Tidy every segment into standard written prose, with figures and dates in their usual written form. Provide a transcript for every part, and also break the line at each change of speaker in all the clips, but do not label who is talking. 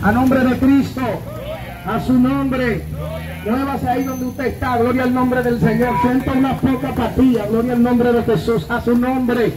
A nombre de Cristo, a su nombre. Muévase ahí donde usted está, gloria al nombre del Señor. Sienta una poca apatía, gloria al nombre de Jesús. A su nombre,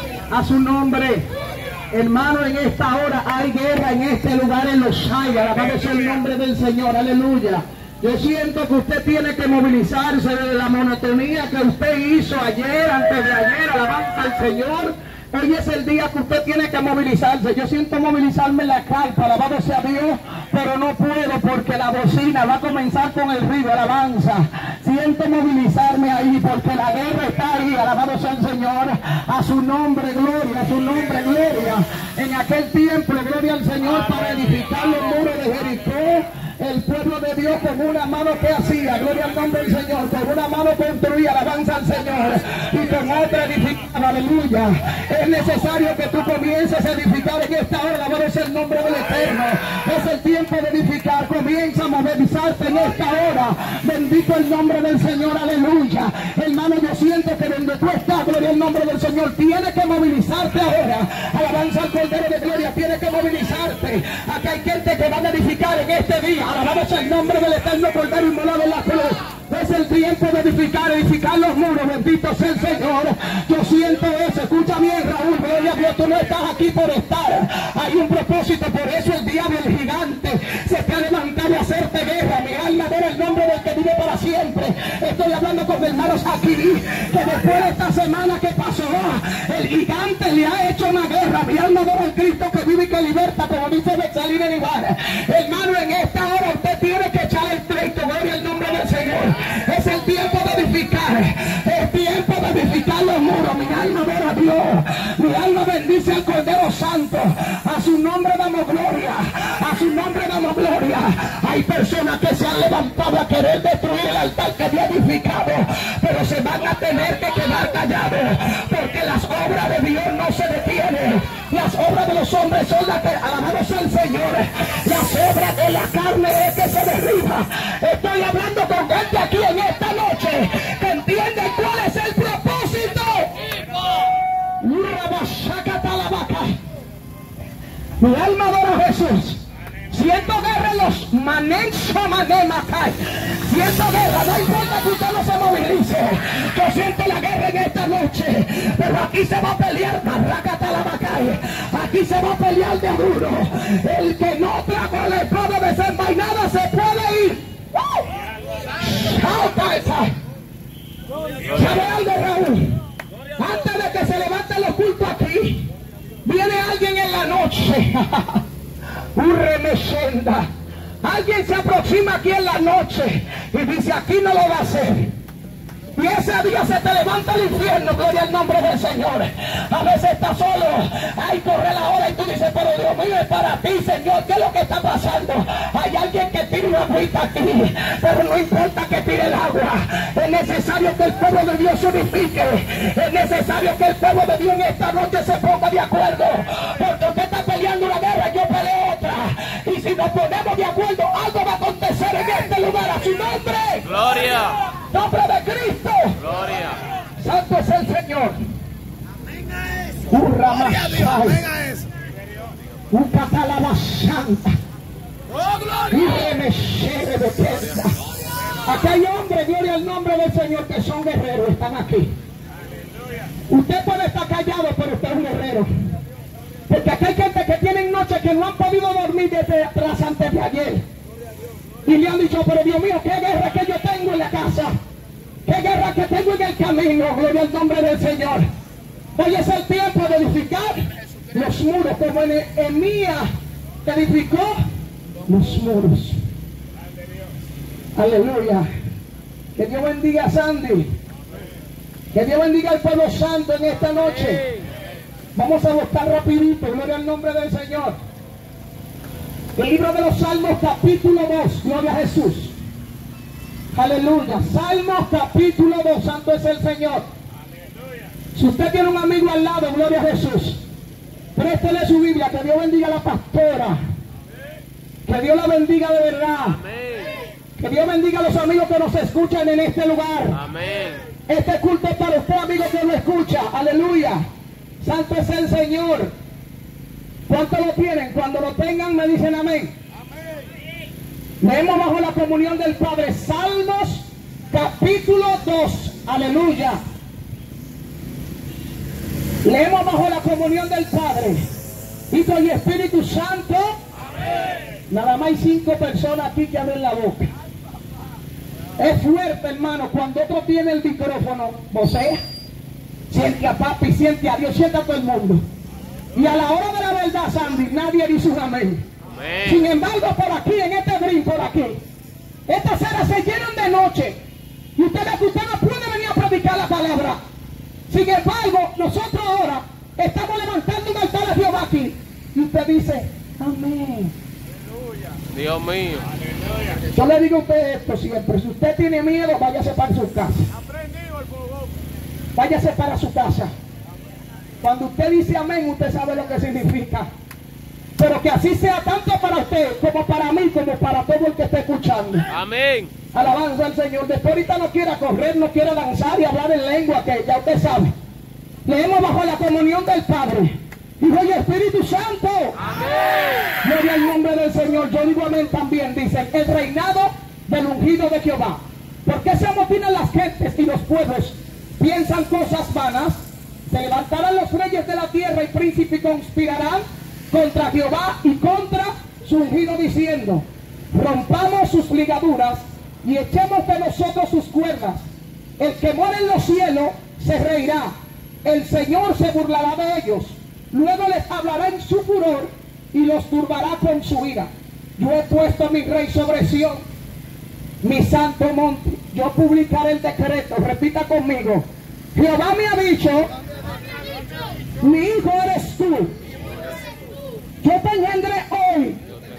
a su nombre. Hermano, en esta hora hay guerra en este lugar, en los hay. Alabado sea el nombre del Señor, aleluya. Yo siento que usted tiene que movilizarse de la monotonía que usted hizo ayer, antes de ayer. Alabanza al Señor. Hoy es el día que usted tiene que movilizarse. Yo siento movilizarme en la carpa, alabado sea Dios, pero no puedo porque la bocina va a comenzar con el ruido, alabanza. Siento movilizarme ahí porque la guerra está ahí, alabado sea el Señor. A su nombre, gloria, a su nombre, gloria. En aquel tiempo, gloria al Señor, para edificar los muros de Jericó. El pueblo de Dios con una mano que hacía, gloria al nombre del Señor, con una mano construía, alabanza al Señor, y con otra edificaba, aleluya. Es necesario que tú comiences a edificar en esta hora, alabado sea el nombre del Eterno. Es el tiempo de edificar, comienza a movilizarte en esta hora. Bendito el nombre del Señor, aleluya. Hermano, yo siento que donde tú estás, gloria al nombre del Señor, tienes que movilizarte ahora. Alabanza al Cordero de Gloria, tienes que movilizarte. Aquí hay gente que van a edificar en este día. Alabamos el nombre del Eterno Cordero inmolado en la cruz. Es el tiempo de edificar los muros. Bendito sea el Señor. Yo siento eso. Escucha bien, Raúl. Gloria a Dios. Tú no estás aquí por estar. Hay un propósito. Por eso el diablo, el gigante, se te ha levantado a hacerte guerra. Mi alma adora el nombre del que vive para siempre. Estoy hablando con hermanos aquí que después de esta semana que pasó, el gigante le ha hecho una guerra. Mi alma adora el Cristo que vive y que liberta, como dice Betsalí de Ibar. Hermano, en esta hora usted tiene que echar el pleito. Gloria al nombre del Señor. Es el tiempo de edificar. Es tiempo de edificar los muros. Mi alma adora a Dios. Mi alma bendice al Cordero Santo. A su nombre damos gloria. A su nombre damos gloria. Hay personas que se han levantado a querer destruir el altar que Dios ha edificado, pero se van a tener que quedar callados, porque las obras de Dios no se detienen. Las obras de los hombres son las que, alabamos al Señor. Las obras de la carne es que se derriba. Estoy hablando con gente aquí en esta noche que entiende cuál es el propósito. Mi alma adora a Jesús. Siento guerra en los manemakai. Siento guerra, no importa que usted no se movilice. Yo siento la guerra en esta noche. Pero aquí se va a pelear Marracatalabakai. Aquí se va a pelear de duro. El que no trajo la espada desenvainada se puede ir. ¿Sabe algo, Raúl? Antes de que se levanten los cultos aquí, viene alguien en la noche. Alguien se aproxima aquí en la noche y dice: aquí no lo va a hacer. Y ese día se te levanta el infierno, gloria al nombre del Señor. A veces estás solo, ay, corre la hora y tú dices: pero Dios mío, es para ti, Señor, ¿qué es lo que está pasando? Hay alguien que tira una agüita aquí, pero no importa que tire el agua. Es necesario que el pueblo de Dios se unifique. Es necesario que el pueblo de Dios en esta noche se ponga de acuerdo. Porque usted está peleando una guerra, yo peleo otra. Y si nos ponemos de acuerdo, algo va a acontecer en este lugar. A su nombre.
Gloria.
Nombre de Cristo.
Gloria.
Santo es el Señor.
Gloria a Dios. Venga eso. Oh, gloria.
Aquí hay hombres, gloria al nombre del Señor, que son guerreros, están aquí. Usted puede estar callado, pero usted es un guerrero. Porque aquí hay gente que tienen noches que no han podido dormir desde atrás antes de ayer. Y le han dicho: pero Dios mío, qué guerra que yo tengo en la casa. Qué guerra que tengo en el camino. Gloria al nombre del Señor. Hoy es el tiempo de edificar los muros, como Nehemías edificó los muros. Aleluya. Que Dios bendiga a Sandy. Que Dios bendiga al pueblo santo en esta noche. Vamos a buscar rapidito. Gloria al nombre del Señor. El libro de los Salmos, capítulo 2. Gloria a Jesús. Aleluya. Salmos, capítulo 2. Santo es el Señor. Si usted tiene un amigo al lado, gloria a Jesús, préstele su Biblia. Que Dios bendiga a la pastora. Que Dios la bendiga de verdad. Que Dios bendiga a los amigos que nos escuchan en este lugar.
Amén.
Este culto es para usted, amigo, que lo escucha. Aleluya. Santo es el Señor. ¿Cuánto lo tienen? Cuando lo tengan me dicen amén. Leemos bajo la comunión del Padre, Salmos capítulo 2, aleluya. Leemos bajo la comunión del Padre, Hijo y Espíritu Santo. Amén. Nada más hay 5 personas aquí que abren la boca. Es fuerte, hermano, cuando otro tiene el micrófono, vocea, siente a papi, siente a Dios, siente a todo el mundo. Y a la hora de la verdad, Sandy, nadie dice un amén. Amén. Sin embargo, por aquí, en este brinco por aquí, estas ceras se llenan de noche. Y usted no puede venir a predicar la palabra. Sin embargo, nosotros ahora estamos levantando un altar a Jehová aquí. Y usted dice, amén.
Dios mío.
Yo le digo a usted esto siempre. Si usted tiene miedo, váyase para su casa. Váyase para su casa. Cuando usted dice amén, usted sabe lo que significa. Pero que así sea tanto para usted, como para mí, como para todo el que esté escuchando.
Amén.
Alabanza al Señor. Después ahorita no quiera correr, no quiera danzar y hablar en lengua, que ya usted sabe. Leemos bajo la comunión del Padre, Hijo y Espíritu Santo. Amén. Gloria al nombre del Señor. Yo digo amén también. Dicen, el reinado del ungido de Jehová. ¿Por qué se amotinan las gentes y los pueblos piensan cosas vanas? Se levantarán los reyes de la tierra y príncipes conspirarán contra Jehová y contra su ungido, diciendo, rompamos sus ligaduras y echemos de nosotros sus cuerdas. El que mora en los cielos se reirá, el Señor se burlará de ellos, luego les hablará en su furor y los turbará con su ira. Yo he puesto a mi rey sobre Sión, mi santo monte. Yo publicaré el decreto. Repita conmigo. Jehová me ha dicho, mi hijo eres tú. Yo te engendré hoy.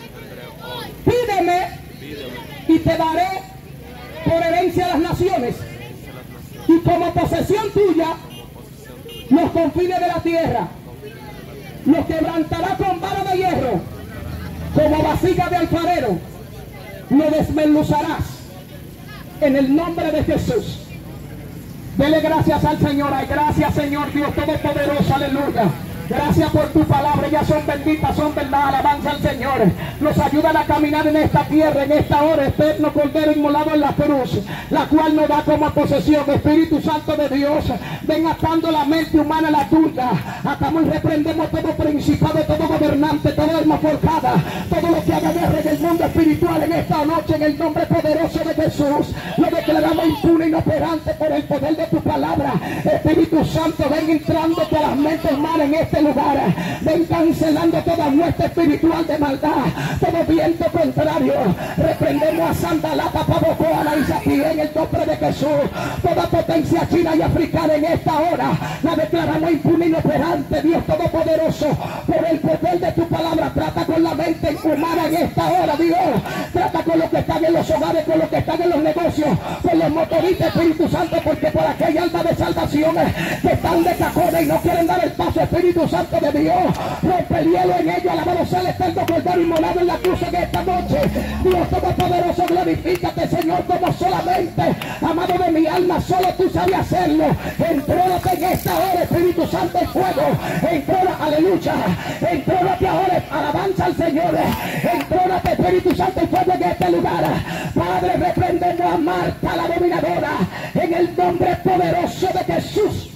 Pídeme y te daré por herencia a las naciones y como posesión tuya los confines de la tierra. Los quebrantará con vara de hierro, como vasija de alfarero. Lo desmenuzarás en el nombre de Jesús. Dele gracias al Señor. Ay, gracias, Señor Dios Todopoderoso. Aleluya. Gracias por tu palabra, ellas son benditas, son verdad, alabanza al Señor. Nos ayudan a caminar en esta tierra, en esta hora, eterno Cordero inmolado en la cruz, la cual nos da como posesión. Espíritu Santo de Dios, ven atando la mente humana a la tuya. Atamos y reprendemos todo principado, todo gobernante, toda alma forjada, todo lo que haga guerra en el mundo espiritual en esta noche, en el nombre poderoso de Jesús. Lo declaramos impune e inoperante por el poder de tu palabra. Espíritu Santo, ven entrando por las mentes humanas en este lugar, ven cancelando toda muerte espiritual de maldad, todo viento contrario. Reprendemos a Santa Lata, Pavocoa, y Isapí en el nombre de Jesús. Toda potencia china y africana en esta hora la declaramos impune e inoperante. Dios Todopoderoso, por el poder de tu palabra, trata con la mente humana en esta hora. Dios, trata con los que están en los hogares, con los que están en los negocios, con los motoristas, Espíritu Santo, porque por aquella alma de salvación que están de cajones y no quieren dar el paso, Espíritu Santo de Dios, rompe el hielo en ellos. Alabado sea el eterno Cordero inmolado en la cruz en esta noche. Dios Todopoderoso, glorifícate, Señor, como solamente, amado de mi alma, solo tú sabes hacerlo. Entrónate en esta hora, Espíritu Santo, en fuego. Entrónate, aleluya. Entrónate ahora, alabanza al Señor. Entrónate, Espíritu Santo, en fuego en este lugar. Padre, reprendemos a Marta, la dominadora, en el nombre poderoso de Jesús.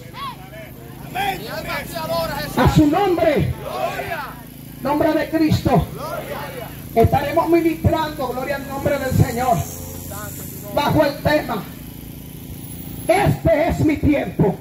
A su nombre, nombre de Cristo, estaremos ministrando, gloria al nombre del Señor, bajo el tema, este es mi tiempo.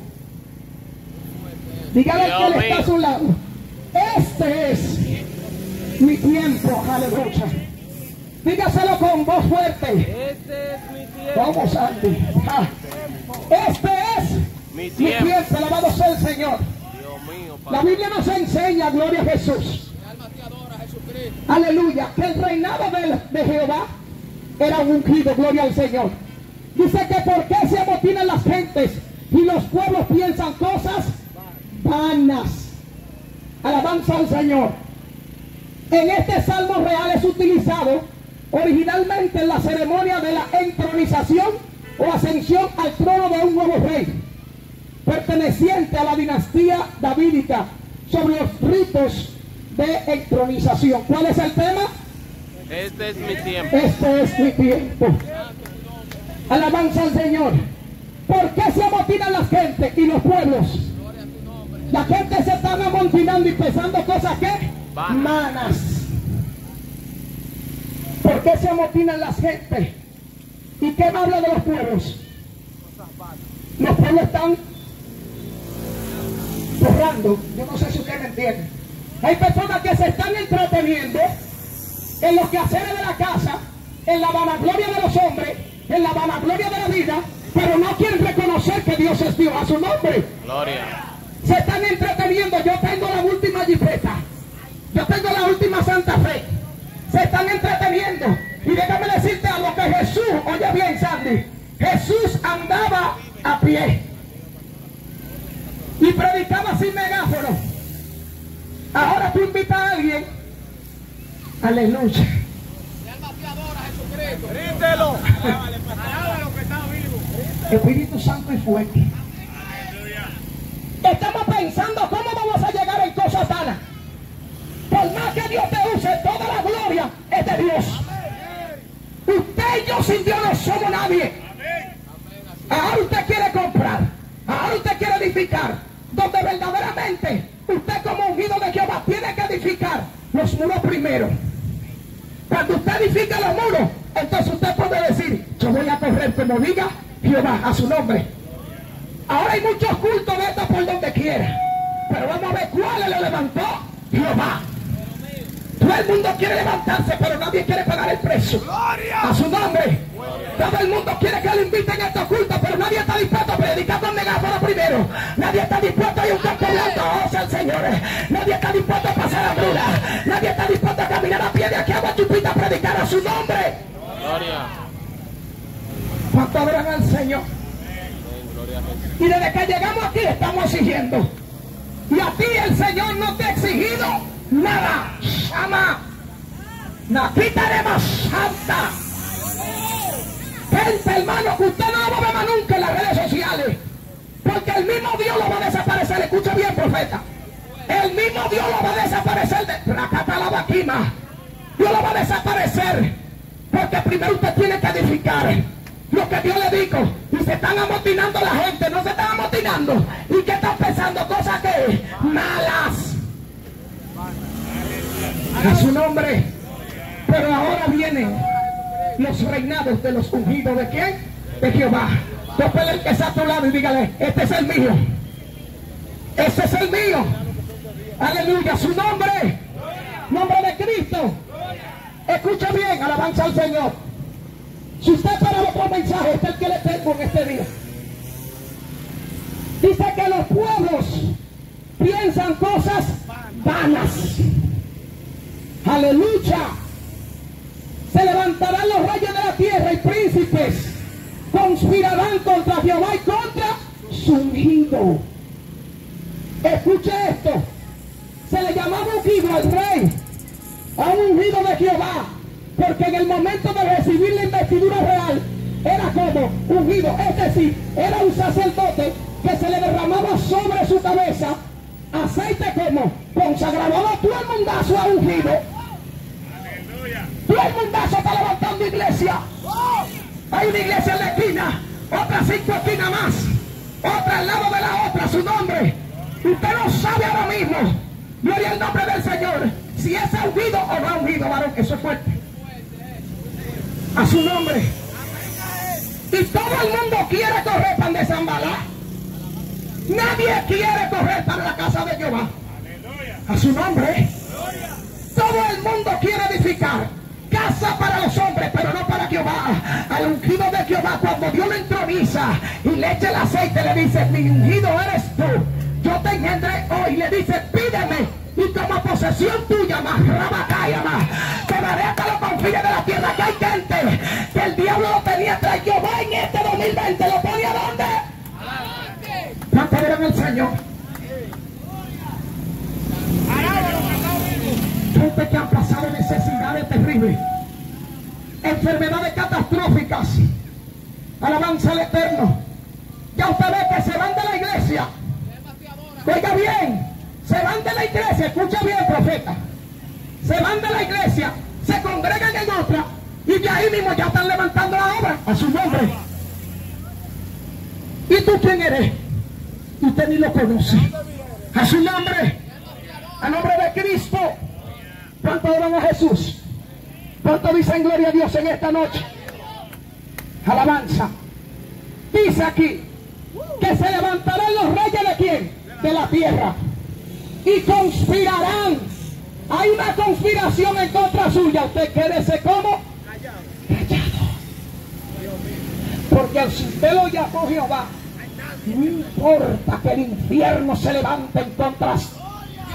Dígale que le está a su lado, este es mi tiempo, aleluya. Dígaselo con voz fuerte.
Este es mi tiempo.
Vamos, Andy. Este es mi tiempo, alabado sea el Señor. La Biblia nos enseña, gloria a Jesús, aleluya, que el reinado de Jehová era un ungido, gloria al Señor. Dice que por qué se amotinan las gentes y los pueblos piensan cosas vanas. Alabanza al Señor. En este salmo real es utilizado originalmente en la ceremonia de la entronización o ascensión al trono de un nuevo rey, perteneciente a la dinastía davídica, sobre los ritos de entronización. ¿Cuál es el tema?
Este es mi tiempo.
Este es mi tiempo. Alabanza al Señor. ¿Por qué se amotinan las gentes y los pueblos? La gente se está amotinando y pensando cosas que malas. ¿Por qué se amotinan las gentes? ¿Y qué habla de los pueblos? Los pueblos están borrando. Yo no sé si ustedes me entienden. Hay personas que se están entreteniendo en los quehaceres de la casa, en la vanagloria de los hombres, en la vanagloria de la vida, pero no quieren reconocer que Dios es Dios. A su nombre.
Gloria.
Se están entreteniendo. Yo tengo la última jipeta. Yo tengo la última Santa Fe. Se están entreteniendo. Y déjame decirte algo, que Jesús, oye bien, Sandy, Jesús andaba a pie y predicaba sin megáfono. Ahora tú invitas a alguien, aleluya,
Grítelo.
Espíritu Santo y fuerte. Estamos pensando cómo vamos a llegar en cosas sanas. Por más que Dios te use, toda la gloria es de Dios. Usted y yo sin Dios no somos nadie. Ahora usted quiere comprar, ahora usted quiere edificar, donde verdaderamente usted como ungido de Jehová tiene que edificar los muros primero. Cuando usted edifica los muros, entonces usted puede decir, yo voy a correr como diga Jehová, a su nombre. Ahora hay muchos cultos de estos por donde quiera, pero vamos a ver cuál le levantó Jehová. Todo el mundo quiere levantarse, pero nadie quiere pagar el precio. A su nombre. Todo el mundo quiere que le inviten a estos cultos, pero nadie está dispuesto a predicar con megáfono primero. Nadie está dispuesto a ir a un campo blanco, oh sea el Señor. Nadie está dispuesto a pasar a bruna. Nadie está dispuesto a caminar a pie de aquí a Guachupita a predicar a su nombre.
Gloria.
¿Cuánto adoran al Señor?
Gloria a Jesús.
Y desde que llegamos aquí estamos exigiendo. Y a ti el Señor no te ha exigido nada. Llama. No quitaremos santa. Gente, hermano, que usted no lo va a ver más nunca en las redes sociales. Porque el mismo Dios lo va a desaparecer. Escucha bien, profeta. El mismo Dios lo va a desaparecer de Racata la Vaquima. Dios lo va a desaparecer. Porque primero usted tiene que edificar lo que Dios le dijo. Y se están amotinando la gente. No se están amotinando. ¿Y qué están pensando? Cosas que malas. A su nombre. Pero ahora vienen los reinados de los ungidos. ¿De quién? De Jehová. Tópele el que está a tu lado y dígale, este es el mío. Ese es el mío. Aleluya. Su nombre. Nombre de Cristo. Escucha bien, alabanza al Señor. Si usted para otro mensaje, este es el que le tengo en este día. Dice que los pueblos piensan cosas vanas. Aleluya. Se levantarán los reyes de la tierra y príncipes. Conspirarán contra Jehová y contra su ungido. Escuche esto. Se le llamaba ungido al rey, a un ungido de Jehová, porque en el momento de recibir la investidura real era como ungido, es decir, era un sacerdote que se le derramaba sobre su cabeza aceite como consagrado. Todo el mundazo a ungido. Todo el mundazo está levantando iglesia. Hay una iglesia en la esquina, otras 5 esquinas más, otra al lado de la otra, su nombre. Usted no sabe ahora mismo, gloria al nombre del Señor, si es ungido o no ungido, varón. Eso es fuerte. A su nombre. Y todo el mundo quiere correr para desambalar. Nadie quiere correr para la casa de Jehová. A su nombre. Todo el mundo quiere edificar casa para los hombres, pero no para Jehová. Al ungido de Jehová, cuando Dios lo entroniza y le echa el aceite, le dice, mi ungido eres tú. Yo te engendré hoy. Le dice, pídeme, y como posesión tuya, más rabacaya, más te daré hasta los confines de la tierra. Que hay gente que el diablo lo tenía tras Jehová en este 2020. ¿Lo ponía dónde? ¿Cuánto eran el Señor? Gente que han pasado necesidades terribles, enfermedades catastróficas. Alabanza al Eterno. Ya usted ve que se van de la iglesia. Oiga bien, se van de la iglesia. Escucha bien, profeta. Se van de la iglesia, se congregan en otra y de ahí mismo ya están levantando la obra a su nombre. ¿Y tú quién eres? Usted ni lo conoce. A su nombre, a nombre de Cristo. ¿Cuánto oran a Jesús? ¿Cuánto dicen gloria a Dios en esta noche? Alabanza. Dice aquí que se levantarán los reyes de quién? De la tierra. Y conspirarán. Hay una conspiración en contra suya. Usted quédese como callado. Porque si usted lo llamó Jehová, no importa que el infierno se levante en contra suya.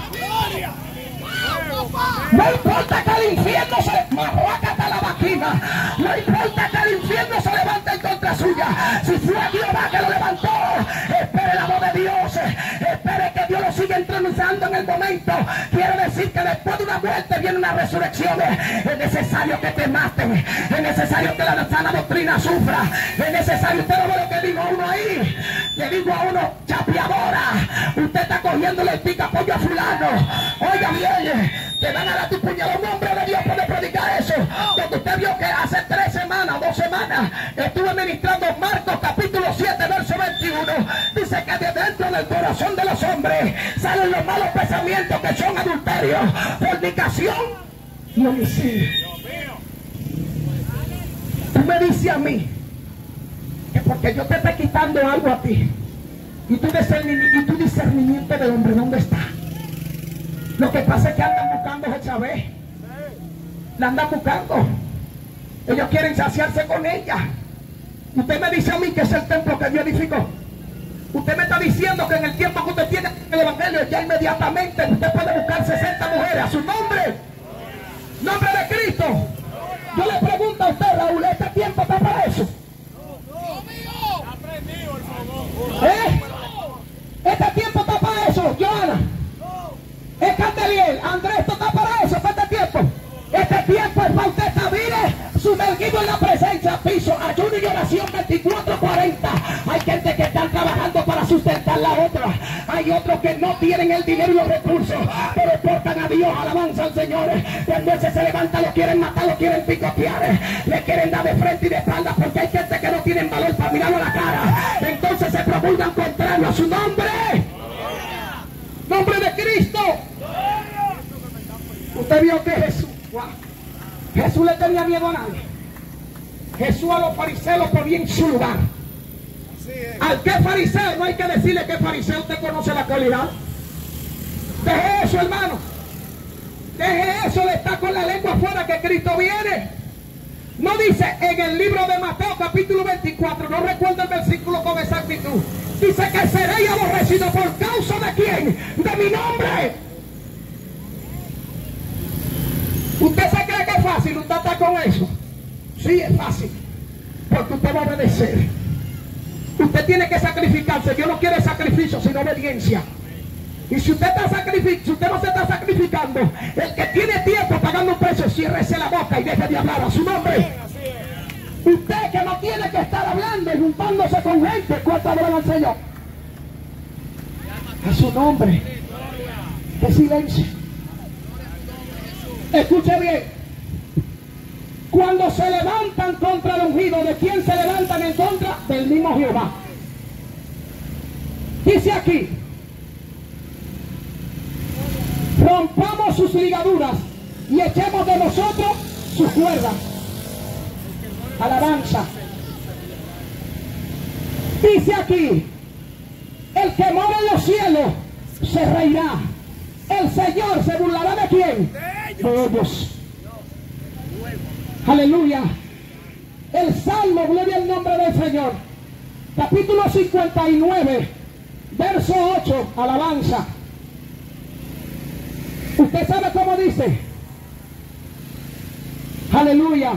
No importa que el infierno se marrácate la vaquina. No importa que el infierno se levante en contra suya. Si fue Jehová que lo levantó, espere la voz de Dios. Espere que Dios lo siga entronizando en el momento. Quiere decir que después de una muerte viene una resurrección. Es necesario que te maten. Es necesario que la sana doctrina sufra. Es necesario, usted no ve lo que digo a uno ahí. Le digo a uno, chapeadora, usted está cogiéndole el pica pollo a fulano. Oiga bien, te van a dar tu puñalón. Un hombre de Dios puede predicar eso. Porque usted vio que hace 3 semanas, 2 semanas, estuve ministrando Marcos capítulo 7, verso 21. Dice que de dentro del corazón de los hombres salen los malos pensamientos, que son adulterio, fornicación y homicidio. Tú me dices a mí que porque yo te estoy quitando algo a ti y tu discernimiento del hombre, ¿dónde está? Lo que pasa es que andan buscando a Jezabel. La andan buscando. Ellos quieren saciarse con ella. Usted me dice a mí que es el templo que Dios edificó. Usted me está diciendo que en el tiempo que usted tiene el evangelio, ya inmediatamente usted puede buscar 60 mujeres a su nombre. Nombre de Cristo. Yo le pregunto a usted, Raúl, ¿este tiempo está para eso? Este tiempo está para eso, Joana. Es Candeliel, Andrés, esto está para eso, para este tiempo. Este tiempo es para usted estar, mire, sumergido en la presencia, piso, ayuno y oración 24/40. Hay gente que está trabajando para sustentar la otra. Hay otros que no tienen el dinero y los recursos, pero portan a Dios, alabanza al Señor. Cuando ese se levanta, lo quieren matar, lo quieren picotear, le quieren dar de frente y de espalda, porque hay gente que no tiene valor para mirarlo a la cara. Entonces se promulgan contrario a su nombre. Nombre de Cristo. Usted vio que Jesús le tenía miedo a nadie. Jesús a los fariseos los ponía en su lugar. Al que fariseo no hay que decirle que fariseo, usted conoce la cualidad. Deje eso, hermano. Deje eso de estar con la lengua afuera, que Cristo viene. No dice en el libro de Mateo capítulo 24, no recuerdo el versículo con exactitud. Dice que seréis aborrecidos por causa de quién? De mi nombre. ¿Usted se cree que es fácil? ¿Usted está con eso? Sí, es fácil. Porque usted va a obedecer. Usted tiene que sacrificarse. Dios no quiere sacrificio, sino obediencia. Y si usted no se está sacrificando, el que tiene tiempo pagando un precio, ciérrese la boca y deje de hablar a su nombre. Usted que no tiene que estar hablando y juntándose con gente, ¿cuánto adoran al Señor? A su nombre. ¡Qué silencio! Escuche bien. Cuando se levantan contra el ungido, ¿de quién se levantan en contra? Del mismo Jehová. Dice aquí: rompamos sus ligaduras y echemos de nosotros sus cuerdas. Alabanza. Dice aquí: el que mora en los cielos se reirá. El Señor se burlará ¿de quién? De ellos. Aleluya. El Salmo, gloria al nombre del Señor, capítulo 59, verso 8, alabanza. Usted sabe cómo dice. Aleluya.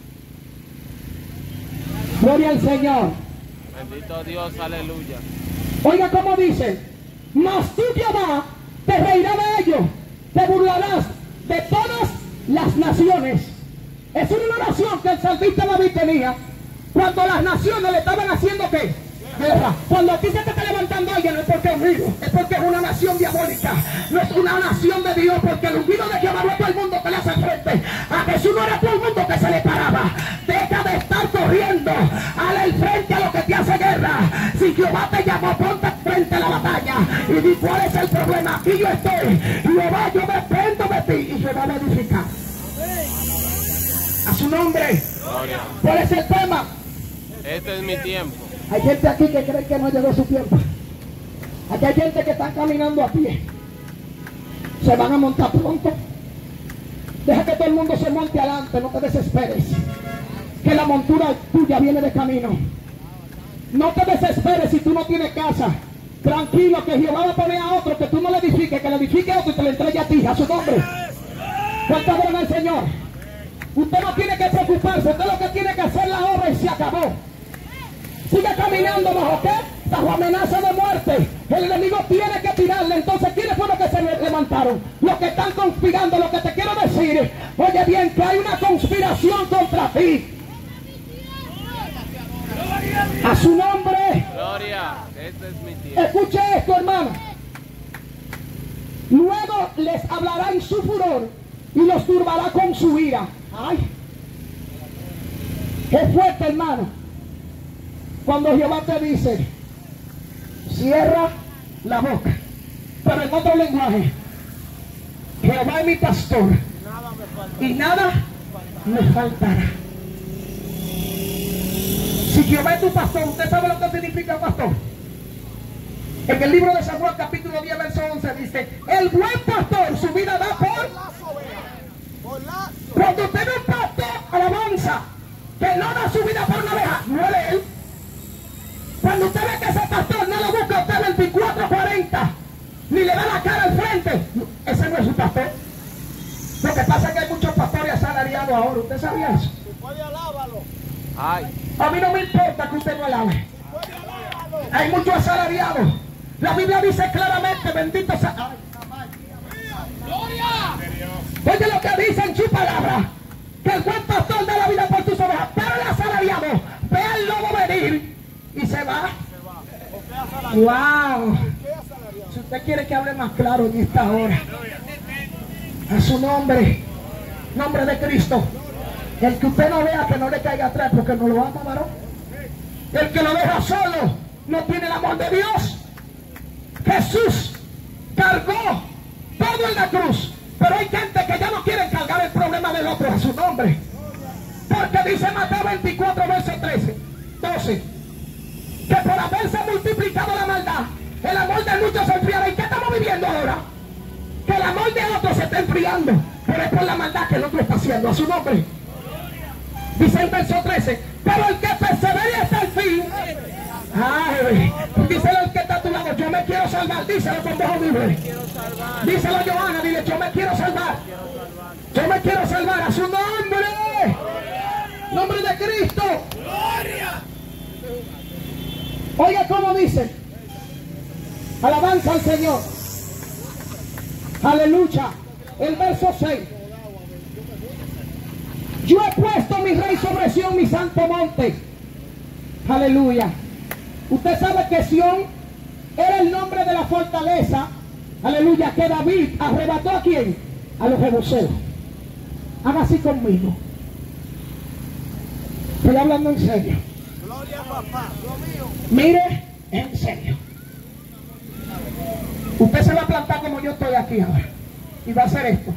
Gloria al Señor.
Bendito Dios, aleluya.
Oiga cómo dice: mas tú, Jehová, te reirás de ellos, te burlarás de todas las naciones. Es una oración que el salmista David tenía cuando las naciones le estaban haciendo ¿qué? Guerra. Cuando a ti se te está levantando alguien, no es porque es ungido, es porque es una nación diabólica. No es una nación de Dios, porque el ungido de Jehová no es todo el mundo que le hace frente a Jesús. Jesús no era todo el mundo que se le paraba. Deja de estar corriendo al frente a lo que te hace guerra. Si Jehová te llamó, ponte frente a la batalla y di cuál es el problema. Aquí yo estoy. Jehová, yo dependo de ti. Y Jehová va a edificar. A su nombre.
Gloria.
¿Cuál es el tema?
Este es mi tiempo.
Hay gente aquí que cree que no llegó su tiempo. Aquí hay gente que está caminando a pie. Se van a montar pronto. Deja que todo el mundo se monte adelante, no te desesperes. Que la montura tuya viene de camino. No te desesperes si tú no tienes casa. Tranquilo, que Jehová va a poner a otro, que tú no le edifiques, que le edifique a otro y te le entregue a ti, a su nombre. ¿Cuánto adoran al Señor? Usted no tiene que preocuparse, usted lo que tiene que hacer la obra y se acabó. Sigue caminando bajo qué? Bajo amenaza de muerte. El enemigo tiene que tirarle. Entonces, ¿quiénes fueron los que se levantaron? Los que están conspirando. Lo que te quiero decir, oye bien, que hay una conspiración contra ti. A su nombre.
Gloria. Este es mi tiempo.
Escuche esto, hermano. Luego les hablará en su furor y los turbará con su ira. Ay, qué fuerte, hermano. Cuando Jehová te dice, cierra la boca. Pero en otro lenguaje, Jehová es mi pastor y nada me faltará. Si Jehová es tu pastor, ¿usted sabe lo que significa pastor? En el libro de Samuel, capítulo 10, verso 11, dice, el buen pastor su vida da por... Cuando usted ve un pastor, alabanza, que no da su vida por una oveja, no es él. Cuando usted ve que ese pastor no lo busca a usted 24-40, ni le da la cara al frente, ese no es su pastor. Lo que pasa es que hay muchos pastores asalariados ahora. ¿Usted sabía eso?
Ay.
A mí no me importa que usted no alabe. Hay muchos asalariados. La Biblia dice claramente, bendito sea... Oye lo que dice en su palabra, que el buen pastor da la vida por tus ovejas, pero el asalariado ve al lobo venir y se va. Wow. Si usted quiere que hable más claro en esta hora, a su nombre, nombre de Cristo, el que usted no vea, que no le caiga atrás, porque no lo ama, varón. El que lo deja solo no tiene el amor de Dios. Jesús cargó todo en la cruz, pero hay gente que ya no quiere cargar el problema del otro, a su nombre. Porque dice Mateo 24, verso 12, que por haberse multiplicado la maldad, el amor de muchos se enfriará. ¿Y qué estamos viviendo ahora? Que el amor de otros se está enfriando, pero es por la maldad que el otro está haciendo, a su nombre. Dice el verso 13, pero el que persevere hasta el fin, ay, díselo al que está a tu lado, yo me quiero salvar, díselo con voz libre. Díselo a Johanna, dile, yo me quiero salvar. Yo me quiero salvar, a su nombre. Nombre de Cristo. Oiga cómo dice. Alabanza al Señor. Aleluya. El verso 6. Yo he puesto mi rey sobre Sión, mi santo monte. Aleluya. Usted sabe que Sión era el nombre de la fortaleza. Aleluya. Que David arrebató ¿a quién? A los jebuseos. Haga así conmigo. Estoy hablando en serio.
Gloria, papá. Lo mío.
Mire, en serio. Usted se va a plantar como yo estoy aquí ahora. Y va a hacer esto.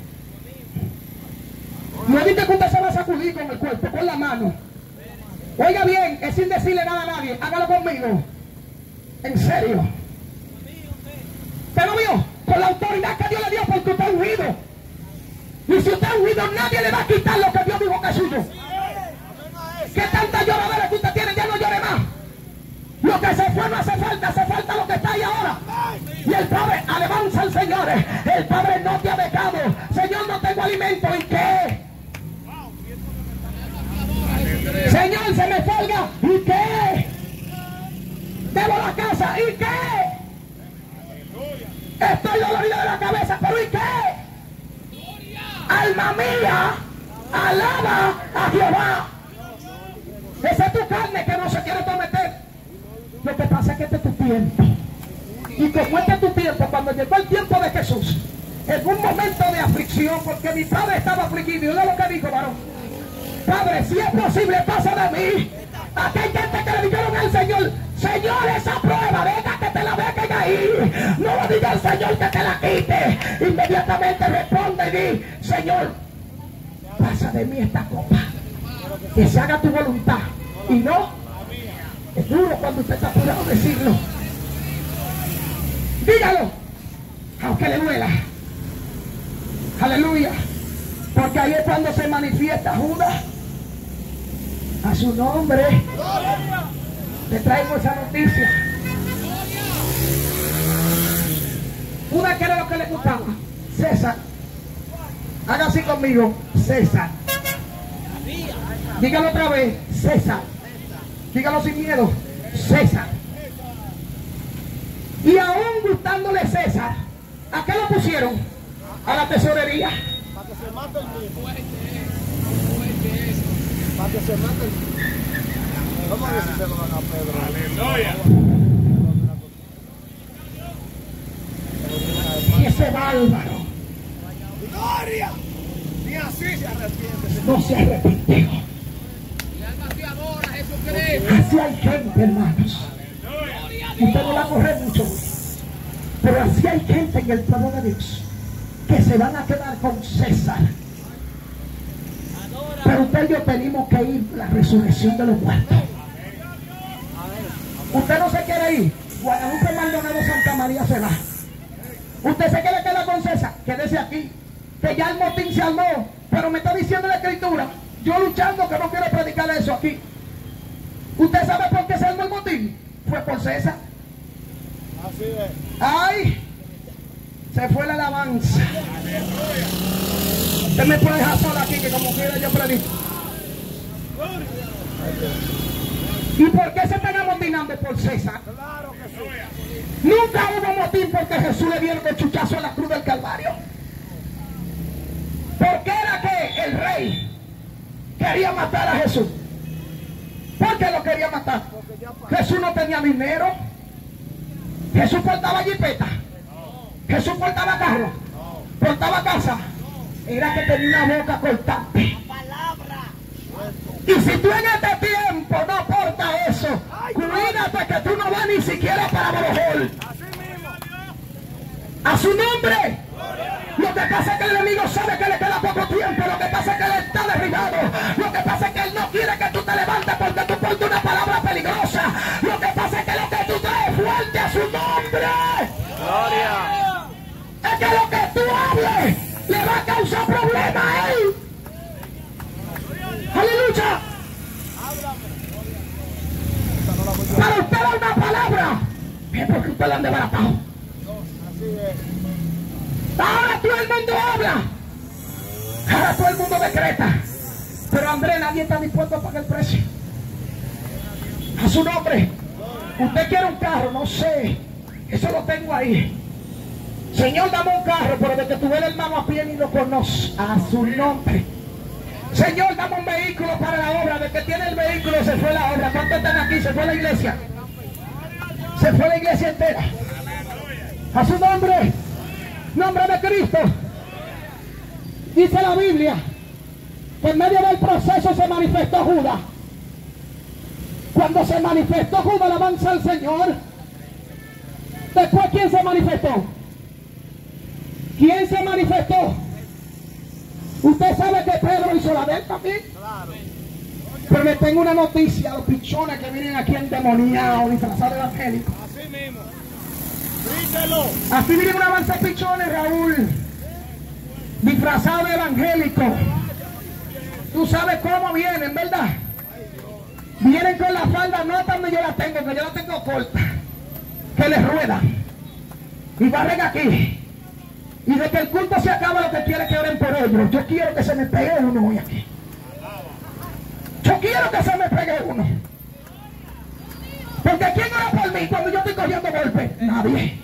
No dice que usted se va a sacudir con el cuerpo, con la mano. Oiga bien, es sin decirle nada a nadie. Hágalo conmigo. En serio. ¿Usted lo vio? Con la autoridad que Dios le dio, porque usted es ungido. Y si usted es ungido, nadie le va a quitar lo que Dios dijo que es suyo. ¿Qué tanta lloradera que usted tiene? Ya no llore más. Lo que se fue no hace falta lo que está ahí ahora. Y el Padre, alabanza al Señor. El Padre no te ha dejado. Señor, no tengo alimento. ¿Y qué? Señor, se me salga. ¿Y qué? Debo la casa. ¿Y qué? Estoy dolorido de la cabeza. ¿Pero y qué? Alma mía, alaba a Jehová. Esa es tu carne que no se quiere someter. Lo que pasa es que este es tu tiempo. Y como este es tu tiempo, cuando llegó el tiempo de Jesús, en un momento de aflicción, porque mi padre estaba afligido. Y oiga lo que dijo, varón: Padre, si es posible, pasa de mí. Aquí hay gente que le dijeron al Señor: Señor, esa prueba, deja que te la dejen ahí. No le diga al Señor que te la quite. Inmediatamente responde y di: Señor, pasa de mí esta copa, que se haga tu voluntad. Y no, es duro cuando usted está apurado decirlo. Dígalo, aunque le duela. Aleluya. Porque ahí es cuando se manifiesta Judas. A su nombre le traigo esa noticia. Judas, ¿qué era lo que le gustaba? César. Haga así conmigo: César. Dígalo otra vez: César. Dígalo sin miedo: César. Y aún gustándole César, ¿a qué lo pusieron? A la tesorería.
Para que se mate el mismo. Para que se mate el mismo. Vamos a ver si se lo van a Pedro.
Aleluya.
Y ese bárbaro
¡Gloria! Ni así se arrepiente.
no se arrepintió. Así hay gente, hermanos. Usted no va a correr mucho, pero así hay gente en el pueblo de Dios que se van a quedar con César. Pero usted y yo tenemos que ir a la resurrección de los muertos. Usted no se quiere ir. Guadalupe Maldonado Santa María se va. Usted se quiere quedar con César, quédese aquí, que ya el motín se armó. Pero me está diciendo la Escritura, yo luchando, que no quiero predicar eso aquí. ¿Usted sabe por qué se armó el motín? Fue por César.
Así es.
¡Ay! Se fue la alabanza. Usted me puede dejar sola aquí, que como quiera yo predico. ¿Y por qué se están amotinando por César?
Claro que sí.
Nunca hubo motín porque Jesús le dieron el chuchazo en la cruz del Calvario. ¿Por qué era que el rey quería matar a Jesús? ¿Por qué lo quería matar? Jesús no tenía dinero. Jesús portaba jipeta. Jesús portaba carro. Portaba casa. Era que tenía una boca cortante. Y si tú en este tiempo no portas eso, cuídate que tú no vas ni siquiera para Barojol. A su nombre. Lo que pasa es que el enemigo sabe que le queda poco tiempo. Lo que pasa es que él está derribado. Lo que pasa es que él no quiere que tú te levantes porque tú portas una palabra peligrosa. Lo que pasa es que lo que tú traes fuerte a su nombre.
Gloria.
Es que lo que tú hables le va a causar problemas a él. ¡Aleluya! Para usted dar una palabra es porque usted la han desbaratado.
Así es.
Ahora todo el mundo habla. Ahora todo el mundo decreta. Pero Andrés, nadie está dispuesto a pagar el precio. A su nombre. Usted quiere un carro, no sé. Eso lo tengo ahí. Señor, dame un carro, pero de que tuve el hermano a pie ni lo conoce. A su nombre. Señor, dame un vehículo para la obra. De que tiene el vehículo se fue la obra. ¿Cuántos están aquí? Se fue la iglesia. Se fue la iglesia entera. A su nombre. Nombre de Cristo. Dice la Biblia que en medio del proceso se manifestó Judas. Cuando se manifestó Judas, alabanza al Señor. Después, ¿quién se manifestó? ¿Quién se manifestó? Usted sabe que Pedro hizo la de él también. Pero le tengo una noticia a los pichones que vienen aquí endemoniados, disfrazados de evangélicos.
Así mismo. Grítelo.
Aquí viene una avance de pichones, Raúl, disfrazado de evangélico. Tú sabes cómo vienen, ¿verdad? Vienen con la falda, no donde yo la tengo, que yo la tengo corta, que les ruedan y barren aquí. Y de que el culto se acaba, lo que quiere que oren por ellos. Yo quiero que se me pegue uno hoy aquí. Yo quiero que se me pegue uno. Porque ¿quién ora por mí cuando yo estoy cogiendo golpes? Nadie.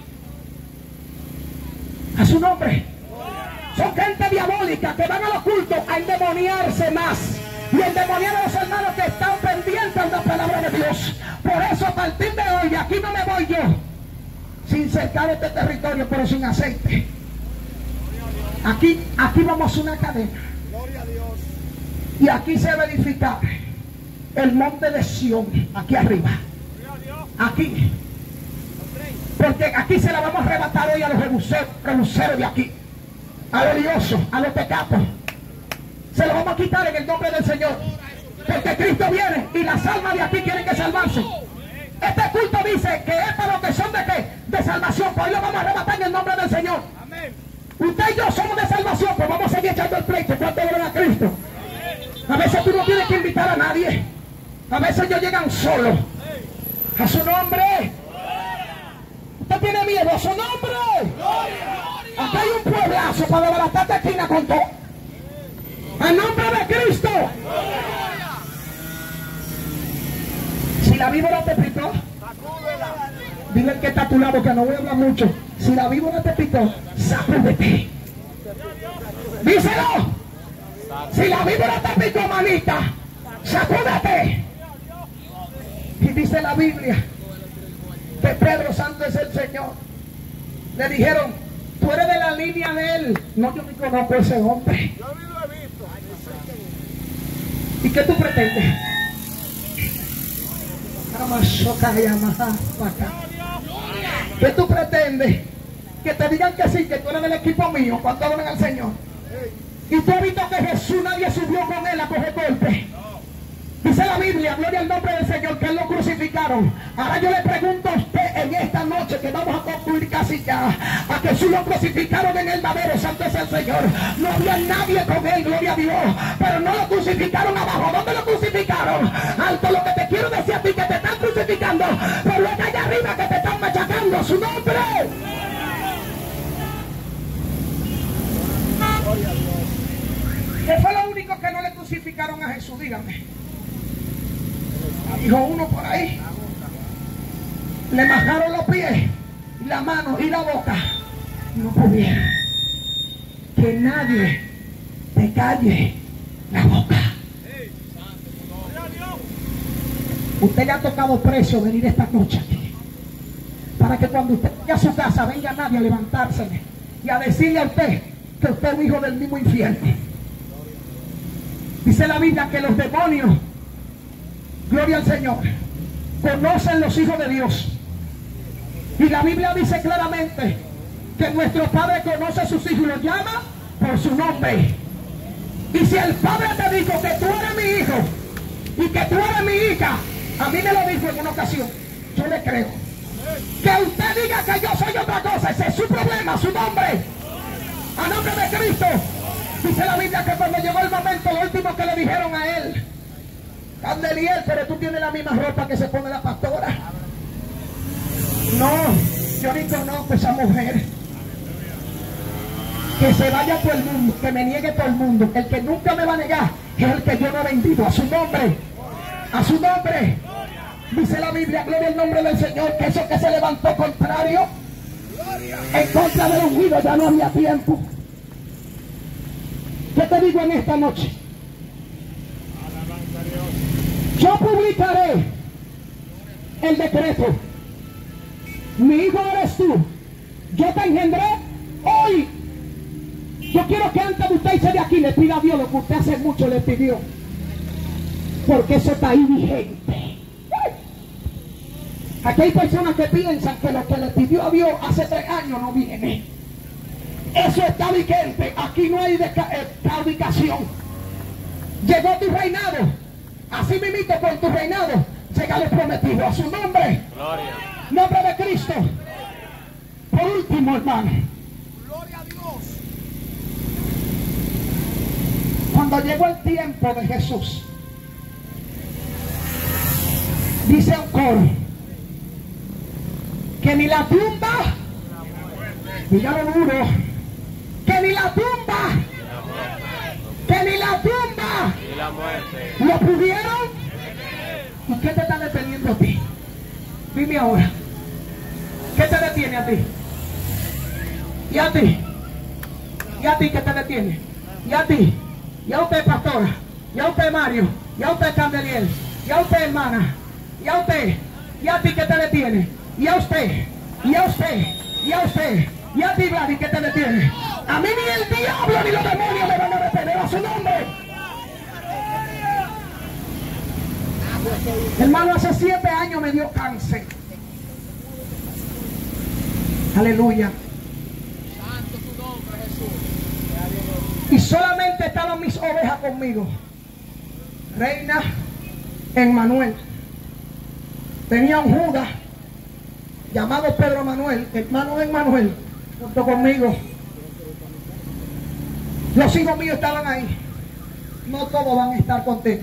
A su nombre. Son gente diabólica que van a los cultos a endemoniarse más. Y endemoniar a los hermanos que están pendientes de la palabra de Dios. Por eso a partir de hoy, aquí no me voy yo sin cercar este territorio, pero sin aceite. Aquí vamos a hacer una cadena.
Gloria a Dios.
Y aquí se va a edificar el monte de Sión, aquí arriba. Aquí. Porque aquí se la vamos a arrebatar hoy a los rebuceros de aquí. A los liosos, a los pecados. Se lo vamos a quitar en el nombre del Señor. Porque Cristo viene y las almas de aquí quieren que salvarse. Este culto dice que es para los que son de qué? De salvación. Pues hoy lo vamos a arrebatar en el nombre del Señor. Usted y yo somos de salvación, pues vamos a seguir echando el pleito. ¿Cuánto valen a Cristo? A veces tú no tienes que invitar a nadie. A veces ellos llegan solos. A su nombre. Usted tiene miedo a su nombre. Aquí hay un pueblazo para desbaratarte esquina con todo. ¡En nombre de Cristo! Si la víbora te picó, dile al que está a tu lado que no voy a hablar mucho. Si la víbora te picó, sacúdete. Díselo. Si la víbora te picó, manita, sacúdete. Y dice la Biblia que Pedro Santo es el Señor. Le dijeron, tú eres de la línea de él. No, yo ni conozco a ese hombre.
Yo ni lo he visto.
¿Y qué tú pretendes? ¿Qué tú pretendes? Que te digan que sí, que tú eres del equipo mío cuando hablan al Señor. Y tú has visto que Jesús, nadie subió con él a coger golpes. Dice la Biblia, gloria al nombre del Señor, que él lo crucificaron. Ahora yo le pregunto a usted en esta noche, que vamos a concluir casi ya, a Jesús lo crucificaron en el madero, santo es el Señor. No había nadie con él, gloria a Dios, pero no lo crucificaron abajo. ¿Dónde lo crucificaron? Alto. Lo que te quiero decir a ti, que te están crucificando, pero es allá arriba que te están machacando. Su nombre. ¿Qué fue lo único que no le crucificaron a Jesús? Dígame. Dijo uno por ahí. Le majaron los pies, la mano y la boca. No pudieron. Que nadie te calle la boca. Usted le ha tocado precio venir esta noche aquí, para que cuando usted vaya a su casa venga nadie a levantarse y a decirle a usted que usted es un hijo del mismo infierno. Dice la Biblia que los demonios, gloria al Señor, conocen los hijos de Dios. Y la Biblia dice claramente que nuestro Padre conoce a sus hijos y los llama por su nombre. Y si el Padre te dijo que tú eres mi hijo y que tú eres mi hija, a mí me lo dijo en una ocasión, yo le creo. Que usted diga que yo soy otra cosa, ese es su problema, su nombre. A nombre de Cristo. Dice la Biblia que cuando llegó el momento, lo último que le dijeron a él, Candeliel, pero tú tienes la misma ropa que se pone la pastora. No, yo ni conozco a esa mujer. Que se vaya todo el mundo, que me niegue todo el mundo. El que nunca me va a negar es el que yo no he vendido. A su nombre, a su nombre. Dice la Biblia, gloria al nombre del Señor, que eso que se levantó contrario en contra del ungido ya no había tiempo. ¿Qué te digo en esta noche? Yo publicaré el decreto. Mi hijo eres tú. Yo te engendré hoy. Yo quiero que antes de usted irse de aquí le pida a Dios lo que usted hace mucho le pidió. Porque eso está ahí vigente. Aquí hay personas que piensan que lo que le pidió a Dios hace 3 años no viene. Eso está vigente. Aquí no hay claudicación. Llegó tu reinado. Así mismo con tu reinado llega lo prometido. A su nombre.
Gloria.
Nombre de Cristo. Por último, hermano.
Gloria a Dios.
Cuando llegó el tiempo de Jesús, dice un coro que ni la tumba, dígalo duro, que ni la tumba, que ni la tumba
Y la muerte.
lo pudieron. ¿Y qué te está deteniendo a ti? Dime ahora, ¿qué te detiene a ti? ¿Y a ti? ¿Y a ti qué te detiene? ¿Y a ti? ¿Y a usted, pastora? ¿Y a usted, Mario? ¿Y a usted, Candeliel? ¿Y a usted, hermana? ¿Y a usted? ¿Y a ti qué te detiene? ¿Y a usted? ¿Y a usted? ¿Y a usted? ¿Y a ti, Gladys, qué te detiene? A mí ni el diablo ni los demonios me van a detener. A su nombre. Hermano, hace 7 años me dio cáncer. Aleluya. Y solamente estaban mis ovejas conmigo. Reina, Emmanuel. Tenía un Judas llamado Pedro Manuel, hermano de Emmanuel, junto conmigo. Los hijos míos estaban ahí. No todos van a estar contentos.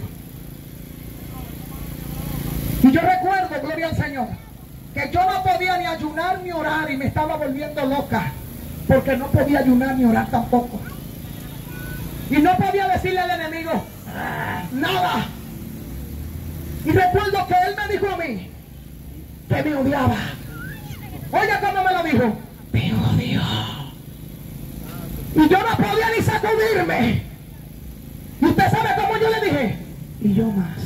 Y yo recuerdo, gloria al Señor, que yo no podía ni ayunar ni orar y me estaba volviendo loca, porque no podía ayunar ni orar tampoco. Y no podía decirle al enemigo nada. Y recuerdo que él me dijo a mí que me odiaba. Oiga cómo me lo dijo. Me odio. Y yo no podía ni sacudirme. Y usted sabe cómo yo le dije. Y yo más.